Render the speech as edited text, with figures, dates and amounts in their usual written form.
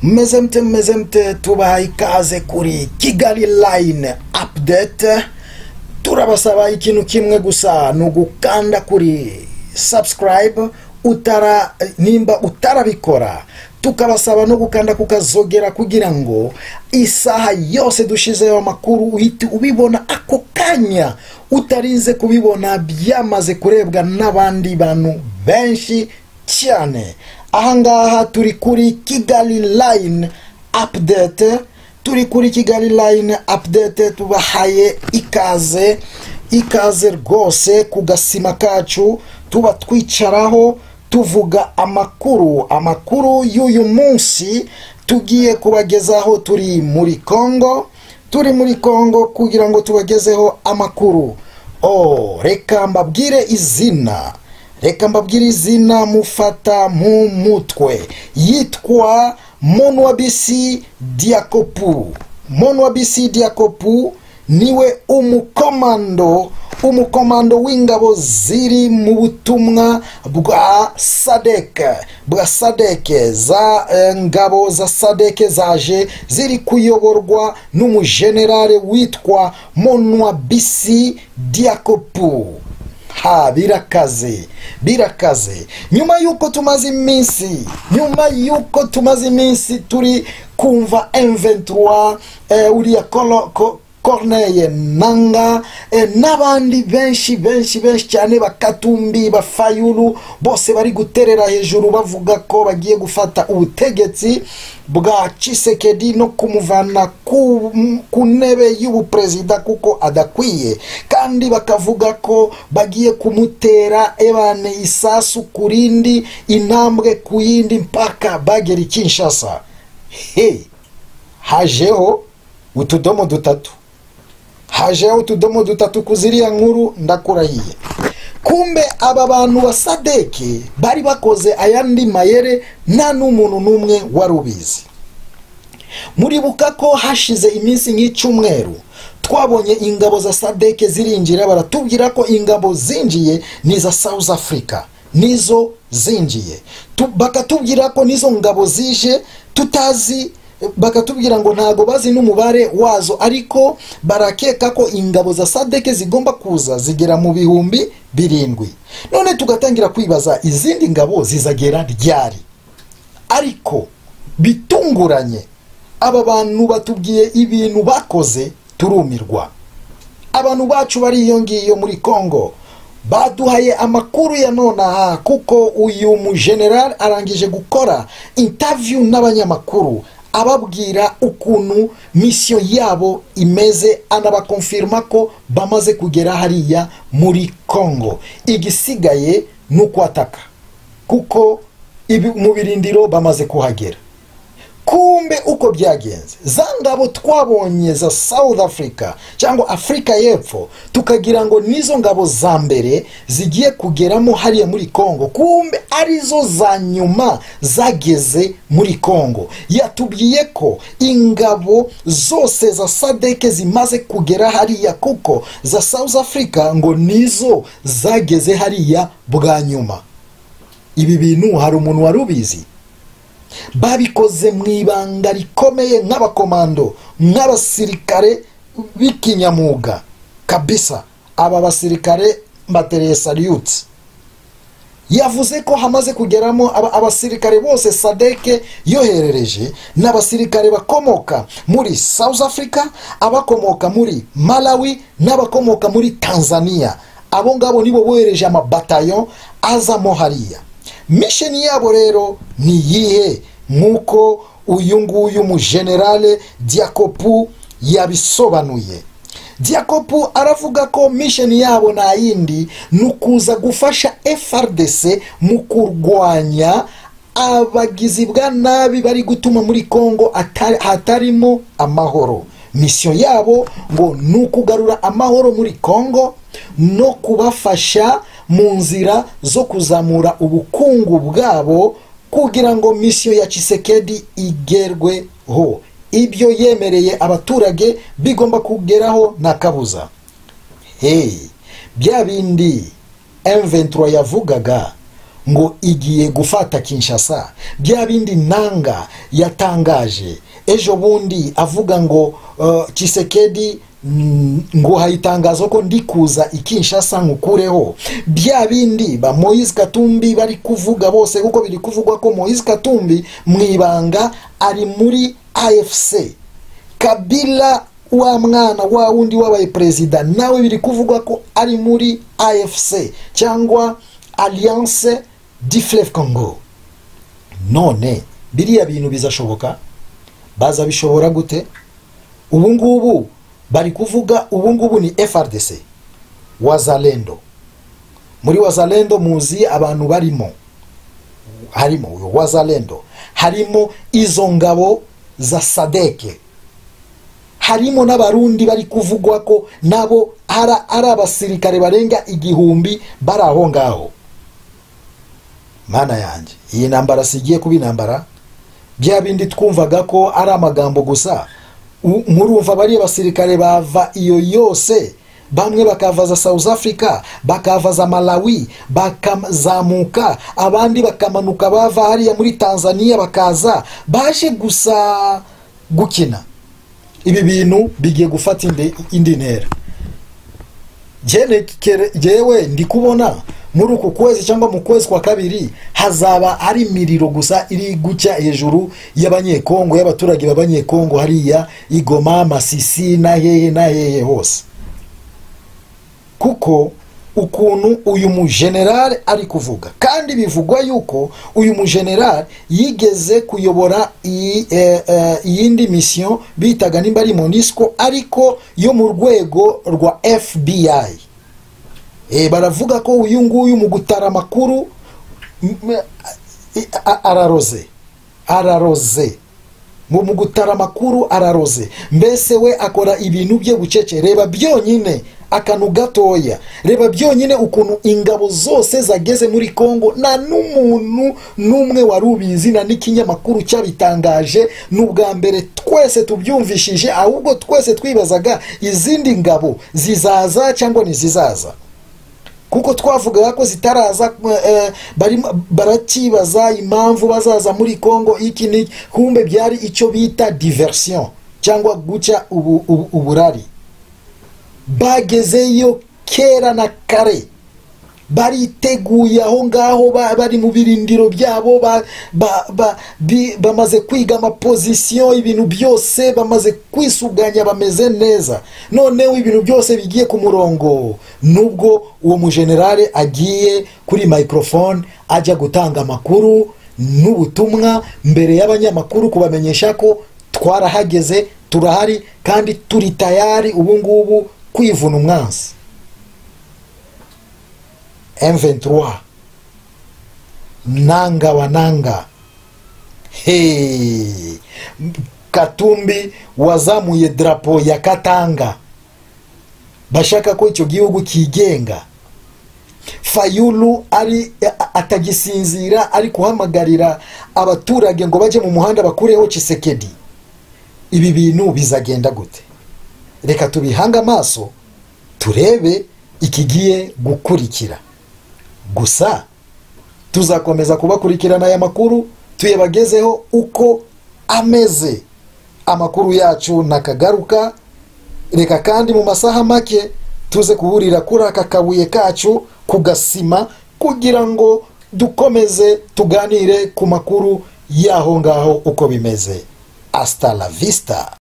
Mezemte tubahaye ikaze kuri Kigali Line Update. Turabasaba ikintu kimwe gusa, nugukanda kuri subscribe nimba utarabikora, tukabasaba no gukanda kukazogera kugira ngo isaha yose dushizeho amakuru uhite ubibona ako kanya, utarinze kubibona byamaze kurebwa n'abandi bantu benshi cyane. Ahangaha turi kuri Kigali Line Update, tubahaye ikaze rwose ku gasima kacu, tuba twicaraho tuvuga amakuru y'uyu munsi tugiye kubagezaho. Turi muri Kongo kugira ngo tubagezeho amakuru. Reka mbabwire izina mufata mu mutwe. Yitwa Monwabisi Diakopu. Niwe umukomando w'ingabo ziri mu butumwa bwa Sadek za ngabo za Sadek zaje ziri kuyoborwa n'umugenerale witwa Monwabisi Diakopu. Birakaze nyuma yuko tumaze iminsi turi kumva M23 uriya Corneille Nangaa n'abandi benshi cyane, Bakatumbi, Bafayulu, bose bari guterera hejuru bavuga ko bagiye gufata ubutegetsi bwa Tshisekedi no kumuvana ku ntebe y'ubuperezida kuko adakwiye, kandi bakavuga ko bagiye kumutera isasu kurindi, intambwe ku yindi mpaka bagera i Kinshasa. Hajeho utudomo dutatu kuziriya nkuru, ndakurahiye. Kumbe aba bantu wa Sadek bari bakoze ayandi mayere, nta n'umuntu n'umwe warubizi. Muribuka ko hashize iminsi nk'icyumweru twabonye ingabo za Sadek zirinjira, baratubwira ko ingabo zinjiye ni za South Africa, nizo zinjiye. Bakatubwira ko nizo ngabo zije tutazi, bakatubwira ngo ntago bazi n'umubare wazo, ariko barakeka ko ingabo za Sadek zigomba kuza zigera mu bihumbi 7. None tugatangira kwibaza izindi ngabo zizagera ryari. Ariko bitunguranye aba bantu batubwiye ibintu bakoze, turumirwa. Abantu bacu bari iyo ngiyo muri Kongo baduhaye amakuru ya nona, kuko uyu mugeneral arangije gukora interview n'abanyamakuru, ababwira ukuntu mission yabo imeze, anabakonfirma ko bamaze kugera hariya muri Kongo. Igisigaye nuko ataka, kuko mu birindiro bamaze kuhagera. Kumbe uko byagenze, za ngabo twabonye za South Africa cyangwa Afrika y'Epfo, tukagira ngo nizo ngabo za mbere zigiye kugeramo hariya muri Kongo, kumbe arizo za nyuma zageze muri Kongo. Yatubwiye ko ingabo zose za Sadek zimaze kugera hariya, kuko za South Africa ngo nizo zageze hariya bwa nyuma. Ibi bintu hari umuntu warubizi? Babikoze mu ibanga rikomeye, nk'abakomando, nk'abasirikare b'ikinyamuga kabisa. Aba basirikare mbatereye salute. Yavuze ko hamaze kugeramo abasirikare bose Sadek yoherereje, n'abasirikare bakomoka muri South Africa, abakomoka muri Malawi, n'abakomoka muri Tanzania. Abo ngabo nibo bohereje amabataillon azamo hariya. Mission yabo rero ni yihe? Nkuko uyu nguyu mugenerale Diakopu yabisobanuye. Diakopu aravuga ko mission yabo na yindi nukuza gufasha FRDC mu kurwanya abagizi bwa nabi bari gutuma muri Kongo hatarimo amahoro. Mission yabo ngo nukugarura amahoro muri Kongo no kubafasha mu nzira zo kuzamura ubukungu bwabo, kugira ngo mission ya Tshisekedi igerweho. Ibyo yemereye abaturage bigomba kugeraho na kabuza. Bya bindi M23 yavugaga ngo igiye gufata Kinshasa, bya bindi Nanga yatangaje ejo bundi avuga ngo Tshisekedi ngo hayitangazo ko ndikuza ikinshasa nkukureho, bya bindi ba Moise Katumbi bari kuvuga bose, kuko biri kuvugwa ko Moise Katumbi mwibanga ari muri AFC, Kabila wa mwana wa wundi wabaye president nawe biri kuvugwa ko ari muri AFC cyangwa Alliance du Fleuve Congo. None biriya bintu bizashoboka? Baza bishobora gute? Ubungubu bari kuvuga ubungubu ni FRDC, Wazalendo. Muri Wazalendo muzi abantu barimo, harimo Wazalendo, harimo izo ngabo za Sadeke, harimo n'abarundi bari kuvugwa ko nabo ari abasirikare barenga 1000 bari aho ngaho. Mana yanjye, iyi ntambara sigiye kuba intambara? Bya bindi twumvaga ko ari amagambo gusa, murumva bari abasirikare bava iyo yose, bamwe bakavaza South Africa, bakavaza Malawi, bakazamuka, abandi bakamanuka bava hariya muri Tanzania, bakaza baje gusa gukina. Ibi bintu bigiye gufata indi ntera. Jewe ndi kubona muri uku kwezi cyangwa mu kwezi kwa kabiri hazaba ari miriro gusa iri gucya hejuru y'abanyekongo, y'abaturage b'abanyekongo hariya Igoma, Masisi na hehe hose. Kuko ukuntu uyu mu general ari kuvuga, kandi bivugwa yuko uyu mu general yigeze kuyobora iyindi mission bitaga nimba ari MONUSCO ariko yo mu rwego rwa FBI. Baravuga ko uyu nguyu mu gutara makuru araroze mu gutara makuru araroze, mbese we akora ibintu bye bucece. Reba byonyine akanu gatoya, reba byonyine ukuntu ingabo zose zageze muri Kongo, na n'umuntu numwe warubizi na n'ikinyamakuru cyabitangaje. N'ubwa mbere twese tubyumvishije, ahubwo twese twibazaga izindi ngabo zizaza cyangwa ntizizaza, kuko twavuga ko zitaraza. Barakibaza impamvu bazaza muri Kongo iki ni, kumbe byari icyo bita diversion cyangwa guca uburari. Bagezeyo kera na kare, bariteguye aho ngaho, bari mu birindiro byabo, bamaze kwiga amapozisiyo, ibintu byose bamaze kwisuganya, bameze neza. Noneho ibintu byose bigiye ku murongo, nubwo uwo mu generale agiye kuri microphone ajya gutanga amakuru n'ubutumwa mbere y'abanyamakuru, kubamenyesha ko twarahageze, turahari kandi turi tayari ubungubu kwivuna umwansi. M23 nanga wananga, Katumbi wazamuye drapo ya Katanga, bashaka ko icyo gihugu kigenga. Fayulu atagisinzira, ari kuhamagarira abaturage ngo baje mu muhanda bakureho Tshisekedi. Ibi bintu bizagenda gute? Reka tubihanga amaso turebe ikigiye gukurikira. Gusa tuzakomeza kubakurikirana aya makuru, tuyabagezeho uko ameze. Amakuru yacu nakagaruka. Reka kandi mu masaha make tuze kuburira kuri aka kabuye kacu kugasima, kugira ngo dukomeze tuganire ku makuru yaho ngaho uko bimeze. Hasta la vista.